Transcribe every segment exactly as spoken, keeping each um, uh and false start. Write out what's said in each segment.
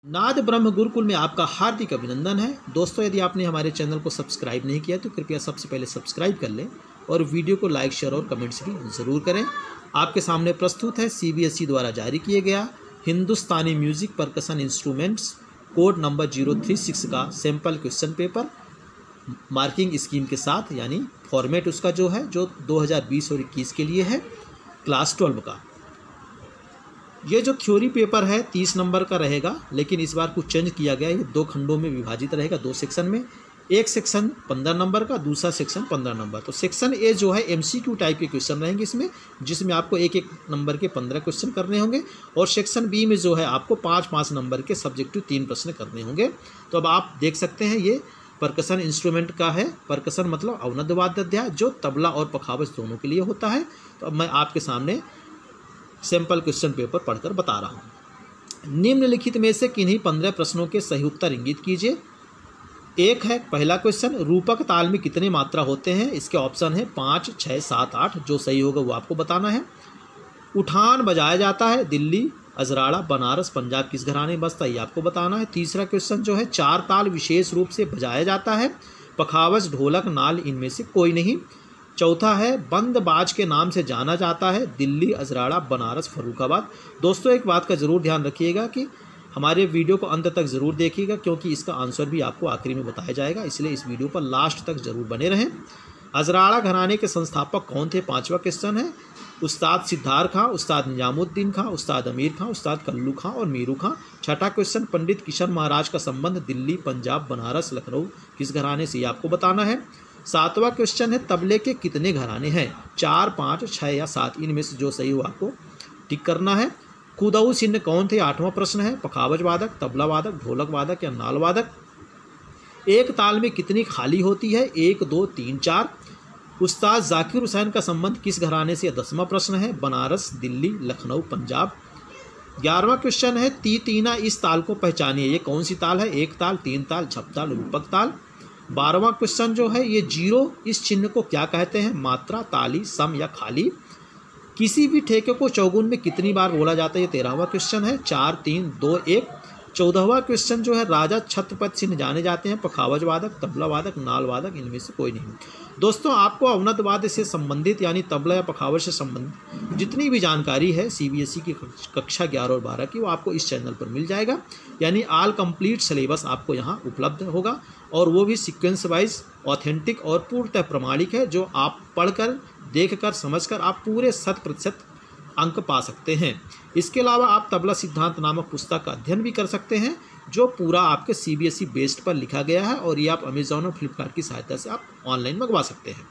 नाद ब्रह्म गुरुकुल में आपका हार्दिक अभिनंदन है। दोस्तों, यदि आपने हमारे चैनल को सब्सक्राइब नहीं किया तो कृपया सबसे पहले सब्सक्राइब कर लें और वीडियो को लाइक, शेयर और कमेंट्स भी ज़रूर करें। आपके सामने प्रस्तुत है सीबीएसई द्वारा जारी किए गया Hindustani music percussion instruments code number zero three six का sample question paper marking scheme के साथ, यानी फॉर्मेट उसका जो है जो दो हज़ार बीस और इक्कीस के लिए है, क्लास ट्वेल्व का। ये जो थ्योरी पेपर है तीस नंबर का रहेगा, लेकिन इस बार कुछ चेंज किया गया है। ये दो खंडों में विभाजित रहेगा, दो सेक्शन में। एक सेक्शन पंद्रह नंबर का, दूसरा सेक्शन पंद्रह नंबर। तो सेक्शन ए जो है एमसीक्यू टाइप के क्वेश्चन रहेंगे इसमें, जिसमें आपको एक एक नंबर के पंद्रह क्वेश्चन करने होंगे। और सेक्शन बी में जो है आपको पाँच पाँच नंबर के सब्जेक्टिव तीन प्रश्न करने होंगे। तो अब आप देख सकते हैं ये परकशन इंस्ट्रूमेंट का है। परकशन मतलब अवनद वाद्य, जो तबला और पखावज दोनों के लिए होता है। तो अब मैं आपके सामने सैंपल क्वेश्चन पेपर पढ़कर बता रहा हूँ। निम्नलिखित में से किन्हीं पंद्रह प्रश्नों के सही उत्तर इंगित कीजिए। एक है पहला क्वेश्चन, रूपक ताल में कितने मात्रा होते हैं? इसके ऑप्शन है पाँच, छः, सात, आठ। जो सही होगा वो आपको बताना है। उठान बजाया जाता है दिल्ली, अजराड़ा, बनारस, पंजाब किस घराने में बजता है? ये आपको बताना है। तीसरा क्वेश्चन जो है, चार ताल विशेष रूप से बजाया जाता है, पखावज, ढोलक, नाल इनमें से कोई नहीं। चौथा है बंद बाज के नाम से जाना जाता है दिल्ली, अजराड़ा, बनारस, फर्रुखाबाद। दोस्तों, एक बात का ज़रूर ध्यान रखिएगा कि हमारे वीडियो को अंत तक ज़रूर देखिएगा, क्योंकि इसका आंसर भी आपको आखिरी में बताया जाएगा, इसलिए इस वीडियो पर लास्ट तक ज़रूर बने रहें। अजराड़ा घराने के संस्थापक कौन थे? पाँचवा क्वेश्चन है। उस्ताद सिद्धार खां, उस्ताद निजामुद्दीन खां, उस्ताद अमीर खां, उस्ताद कल्लू खां और मीरू खां। छठा क्वेश्चन, पंडित किशन महाराज का संबंध दिल्ली, पंजाब, बनारस, लखनऊ किस घराने से? ये आपको बताना है। सातवां क्वेश्चन है, तबले के कितने घराने हैं? चार, पाँच, छः या सात? इनमें से जो सही हो आपको टिक करना है। कुदऊ सिन्न कौन थे? आठवां प्रश्न है। पखावज वादक, तबला वादक, ढोलक वादक या नाल वादक? एक ताल में कितनी खाली होती है? एक, दो, तीन, चार। उस्ताद जाकिर हुसैन का संबंध किस घराने से? दसवां प्रश्न है। बनारस, दिल्ली, लखनऊ, पंजाब। ग्यारहवां क्वेश्चन है, ती तीना इस ताल को पहचानिए। ये कौन सी ताल है? एक ताल, तीन ताल, झपताल, रूपक ताल। बारहवां क्वेश्चन जो है, ये जीरो इस चिन्ह को क्या कहते हैं? मात्रा, ताली, सम या खाली। किसी भी ठेके को चौगुन में कितनी बार बोला जाता है? ये तेरहवां क्वेश्चन है। चार, तीन, दो, एक। चौदहवां क्वेश्चन जो है, राजा छत्रपति सिंह जाने जाते हैं, पखावज वादक, तबला वादक, नाल वादक इनमें से कोई नहीं। दोस्तों, आपको अवनद वाद्य से संबंधित यानी तबला या पखावज से संबंधित जितनी भी जानकारी है सीबीएसई की कक्षा ग्यारह और बारह की, वो आपको इस चैनल पर मिल जाएगा। यानी ऑल कंप्लीट सिलेबस आपको यहाँ उपलब्ध होगा, और वो भी सीक्वेंस वाइज ऑथेंटिक और पूर्णतः प्रमाणिक है, जो आप पढ़कर, देखकर, समझकर आप पूरे शत प्रतिशत अंक पा सकते हैं। इसके अलावा आप तबला सिद्धांत नामक पुस्तक का अध्ययन भी कर सकते हैं, जो पूरा आपके सीबीएसई बेस्ड पर लिखा गया है, और ये आप अमेजॉन और फ्लिपकार्ट की सहायता से आप ऑनलाइन मंगवा सकते हैं।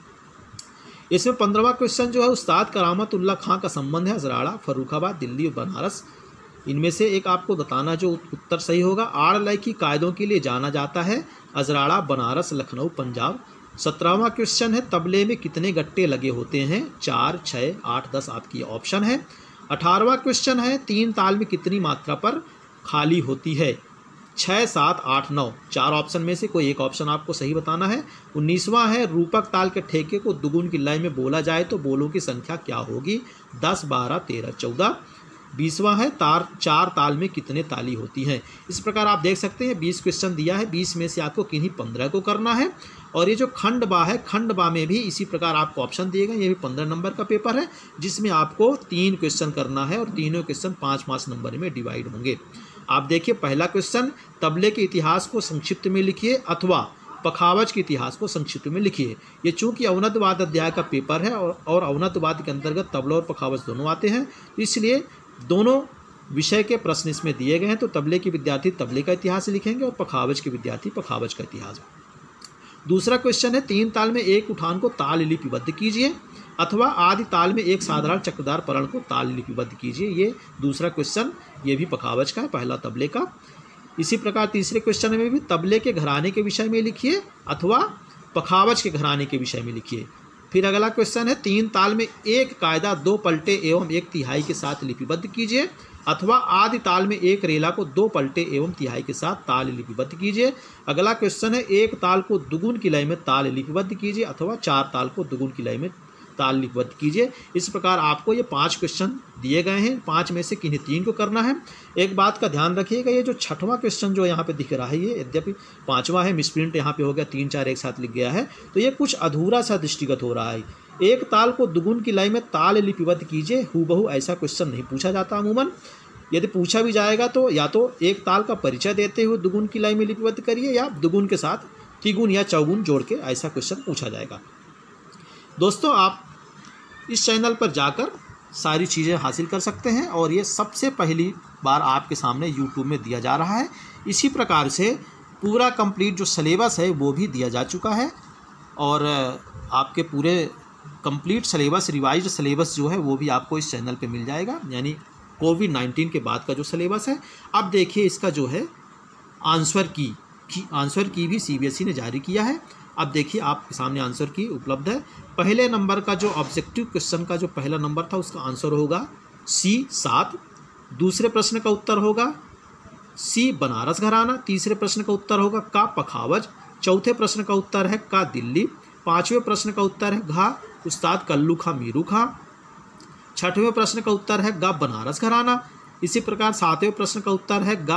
इसमें पंद्रहवां क्वेश्चन जो है, उस्ताद करामत उल्लाह खां का संबंध है अजराड़ा, फर्रुखाबाद, दिल्ली और बनारस। इनमें से एक आपको बताना जो उत्तर सही होगा। आड़ लय की कायदों के लिए जाना जाता है अजराड़ा, बनारस, लखनऊ, पंजाब। सत्रहवां क्वेश्चन है, तबले में कितने गट्टे लगे होते हैं? चार, छः, आठ, दस आपकी ऑप्शन है। अठारहवां क्वेश्चन है, तीन ताल में कितनी मात्रा पर खाली होती है? छः, सात, आठ, नौ। चार ऑप्शन में से कोई एक ऑप्शन आपको सही बताना है। उन्नीसवां है, रूपक ताल के ठेके को दुगुन की लय में बोला जाए तो बोलों की संख्या क्या होगी? दस, बारह, तेरह, चौदह। बीसवां है, तार चार ताल में कितने ताली होती हैं? इस प्रकार आप देख सकते हैं बीस क्वेश्चन दिया है, बीस में से आपको किन्हीं पंद्रह को करना है। और ये जो खंड बा है, खंड बा में भी इसी प्रकार आपको ऑप्शन दिए गए। ये भी पंद्रह नंबर का पेपर है, जिसमें आपको तीन क्वेश्चन करना है, और तीनों क्वेश्चन पाँच पाँच नंबर में डिवाइड होंगे। आप देखिए, पहला क्वेश्चन, तबले के इतिहास को संक्षिप्त में लिखिए अथवा पखावज के इतिहास को संक्षिप्त में लिखिए। ये चूंकि अवनद वाद्य अध्याय का पेपर है, और, और अवनद वाद्य के अंतर्गत तबला और पखावज दोनों आते हैं, इसलिए दोनों विषय के प्रश्न इसमें दिए गए हैं। तो तबले के विद्यार्थी तबले का इतिहास लिखेंगे, और पखावज के विद्यार्थी पखावज का इतिहास। दूसरा क्वेश्चन है, तीन ताल में एक उठान को ताल लिपिबद्ध कीजिए, अथवा आदि ताल में एक साधारण चक्रदार परण को ताल लिपिबद्ध कीजिए। ये दूसरा क्वेश्चन, ये भी पखावज का है, पहला तबले का। इसी प्रकार तीसरे क्वेश्चन में भी तबले के घराने के विषय में लिखिए, अथवा पखावज के घराने के विषय में लिखिए। फिर अगला क्वेश्चन है, तीन ताल में एक कायदा दो पलटे एवं एक तिहाई के साथ लिपिबद्ध कीजिए, अथवा आदि ताल में एक रेला को दो पलटे एवं तिहाई के साथ ताल लिपिबद्ध कीजिए। अगला क्वेश्चन है, एक ताल को दुगुन की लय में ताल लिपिबद्ध कीजिए, अथवा चार ताल को दुगुन की लय में ताल लिपिबद्ध कीजिए। इस प्रकार आपको ये पांच क्वेश्चन दिए गए हैं, पांच में से किन्हीं तीन को करना है। एक बात का ध्यान रखिएगा, ये जो छठवां क्वेश्चन जो यहाँ पे दिख रहा है, ये यद्यपि पांचवा है, मिसप्रिंट यहाँ पे हो गया, तीन चार एक साथ लिख गया है, तो ये कुछ अधूरा सा दृष्टिगत हो रहा है। एक ताल को दुगुन की लय में ताल लिपिबद्ध कीजिए, हूबहू ऐसा क्वेश्चन नहीं पूछा जाता अमूमन। यदि पूछा भी जाएगा तो या तो एक ताल का परिचय देते हुए दुगुन की लय में लिपिबद्ध करिए, या दुगुन के साथ तिगुन या चौगुन जोड़ के ऐसा क्वेश्चन पूछा जाएगा। दोस्तों, आप इस चैनल पर जाकर सारी चीज़ें हासिल कर सकते हैं, और ये सबसे पहली बार आपके सामने यूट्यूब में दिया जा रहा है। इसी प्रकार से पूरा कंप्लीट जो सिलेबस है वो भी दिया जा चुका है, और आपके पूरे कंप्लीट सिलेबस, रिवाइज्ड सिलेबस जो है वो भी आपको इस चैनल पे मिल जाएगा, यानी कोविड नाइन्टीन के बाद का जो सिलेबस है। अब देखिए इसका जो है आंसर की की आंसर की भी सीबीएसई ने जारी किया है। अब देखिए आपके सामने आंसर की उपलब्ध है। पहले नंबर का जो ऑब्जेक्टिव क्वेश्चन का जो पहला नंबर था उसका आंसर होगा सी सात। दूसरे प्रश्न का उत्तर होगा सी बनारस घराना। तीसरे प्रश्न का उत्तर होगा का पखावज। चौथे प्रश्न का उत्तर है का दिल्ली। पाँचवें प्रश्न का उत्तर है घा उस्ताद कल्लू खां मीरू खां। छठवें प्रश्न का उत्तर है गा बनारस घराना। इसी प्रकार सातवें प्रश्न का उत्तर है गा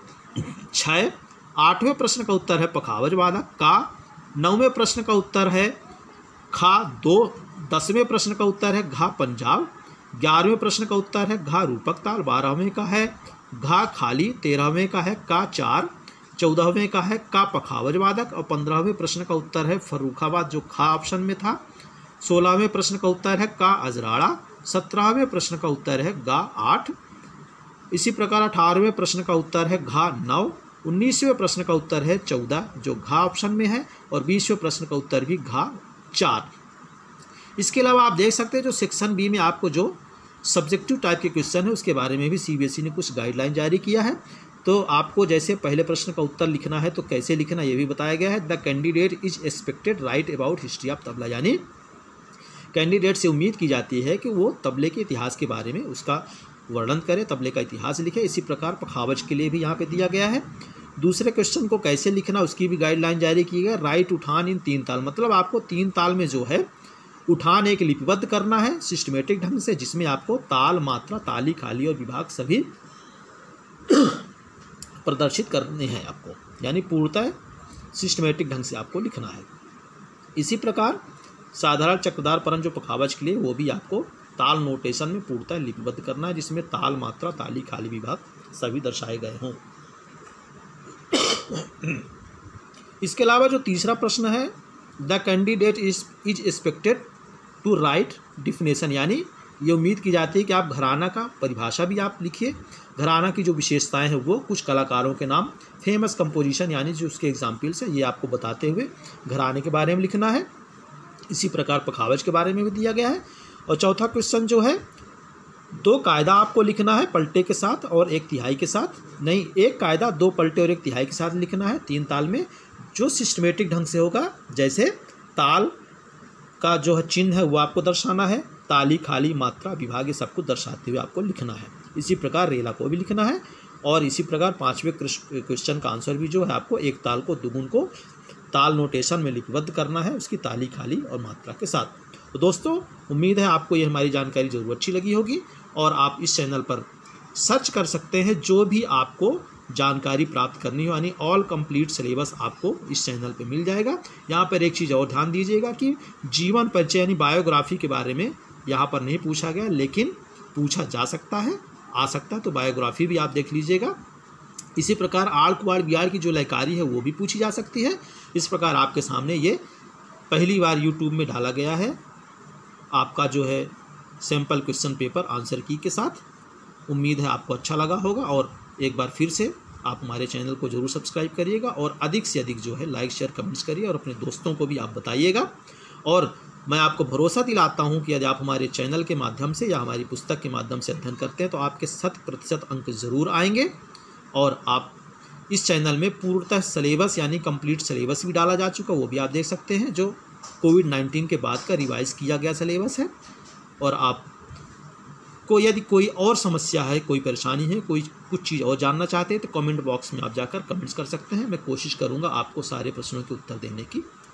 छय। आठवें प्रश्न का उत्तर है पखावज वादक का। नौवें प्रश्न का उत्तर है खा दो। दसवें प्रश्न का उत्तर है घा पंजाब। ग्यारहवें प्रश्न का उत्तर है घा रूपक ताल। बारहवें का है घा खाली। तेरहवें का है का चार। चौदहवें का है का पखावज वादक। और पंद्रहवें प्रश्न का उत्तर है फर्रुखाबाद, जो खा ऑप्शन में था। सोलहवें प्रश्न का उत्तर है का अजराड़ा। सत्रहवें प्रश्न का उत्तर है गा आठ। इसी प्रकार अठारहवें प्रश्न का उत्तर है घा नौ। उन्नीसवें प्रश्न का उत्तर है चौदह, जो घा ऑप्शन में है। और बीसवें प्रश्न का उत्तर भी घा चार। इसके अलावा आप देख सकते हैं जो सेक्शन बी में आपको जो सब्जेक्टिव टाइप के क्वेश्चन है उसके बारे में भी सीबीएसई ने कुछ गाइडलाइन जारी किया है। तो आपको जैसे पहले प्रश्न का उत्तर लिखना है तो कैसे लिखना ये भी बताया गया है। The candidate is expected write about history of tabla, यानी कैंडिडेट से उम्मीद की जाती है कि वो तबले के इतिहास के बारे में उसका वर्णन करे, तबले का इतिहास लिखे। इसी प्रकार पखावज के लिए भी यहाँ पे दिया गया है। दूसरे क्वेश्चन को कैसे लिखना उसकी भी गाइडलाइन जारी की गई। राइट उठान इन तीन ताल, मतलब आपको तीन ताल में जो है उठान एक लिपिबद्ध करना है सिस्टमेटिक ढंग से, जिसमें आपको ताल, मात्रा, ताली, खाली और विभाग सभी प्रदर्शित करने हैं आपको, यानी पूर्णतः सिस्टमेटिक ढंग से आपको लिखना है। इसी प्रकार साधारण चक्रदार परन जो पखावज के लिए वो भी आपको ताल नोटेशन में पूर्णतः लिपिबद्ध करना है, जिसमें ताल, मात्रा, ताली, खाली, विभाग सभी दर्शाए गए हों। इसके अलावा जो तीसरा प्रश्न है, the candidate is is expected to write definition, यानी ये उम्मीद की जाती है कि आप घराना का परिभाषा भी आप लिखिए। घराना की जो विशेषताएं हैं वो, कुछ कलाकारों के नाम, फेमस कंपोजिशन यानी जो उसके एग्जाम्पल्स हैं ये आपको बताते हुए घराने के बारे में लिखना है। इसी प्रकार पखावज के बारे में भी दिया गया है। और चौथा क्वेश्चन जो है, दो कायदा आपको लिखना है पलटे के साथ और एक तिहाई के साथ, नहीं एक कायदा दो पलटे और एक तिहाई के साथ लिखना है तीन ताल में, जो सिस्टमेटिक ढंग से होगा। जैसे ताल का जो है चिन्ह है वो आपको दर्शाना है, ताली, खाली, मात्रा, विभाग ये सबको दर्शाते हुए आपको लिखना है। इसी प्रकार रेला को भी लिखना है। और इसी प्रकार पाँचवें क्वेश्चन का आंसर भी जो है आपको एक ताल को दुगुन को ताल नोटेशन में लिपिबद्ध करना है उसकी ताली, खाली और मात्रा के साथ। तो दोस्तों, उम्मीद है आपको ये हमारी जानकारी ज़रूर अच्छी लगी होगी, और आप इस चैनल पर सर्च कर सकते हैं जो भी आपको जानकारी प्राप्त करनी हो, यानी ऑल कंप्लीट सिलेबस आपको इस चैनल पे मिल जाएगा। यहाँ पर एक चीज़ और ध्यान दीजिएगा कि जीवन परिचय यानी बायोग्राफी के बारे में यहाँ पर नहीं पूछा गया, लेकिन पूछा जा सकता है, आ सकता है, तो बायोग्राफी भी आप देख लीजिएगा। इसी प्रकार आड़ कुआड़ बिहार की जो लयकारी है वो भी पूछी जा सकती है। इस प्रकार आपके सामने ये पहली बार यूट्यूब में डाला गया है आपका जो है सैम्पल क्वेश्चन पेपर आंसर की के साथ। उम्मीद है आपको अच्छा लगा होगा, और एक बार फिर से आप हमारे चैनल को जरूर सब्सक्राइब करिएगा और अधिक से अधिक जो है लाइक, शेयर, कमेंट्स करिए, और अपने दोस्तों को भी आप बताइएगा। और मैं आपको भरोसा दिलाता हूं कि यदि आप हमारे चैनल के माध्यम से या हमारी पुस्तक के माध्यम से अध्ययन करते हैं तो आपके शत प्रतिशत अंक ज़रूर आएंगे। और आप इस चैनल में पूर्णतः सिलेबस यानी कंप्लीट सिलेबस भी डाला जा चुका, वो भी आप देख सकते हैं, जो कोविड नाइन्टीन के बाद का रिवाइज किया गया सिलेबस है। और आप को यदि कोई और समस्या है, कोई परेशानी है, कोई कुछ चीज़ और जानना चाहते हैं तो कमेंट बॉक्स में आप जाकर कमेंट्स कर सकते हैं। मैं कोशिश करूंगा आपको सारे प्रश्नों के उत्तर देने की।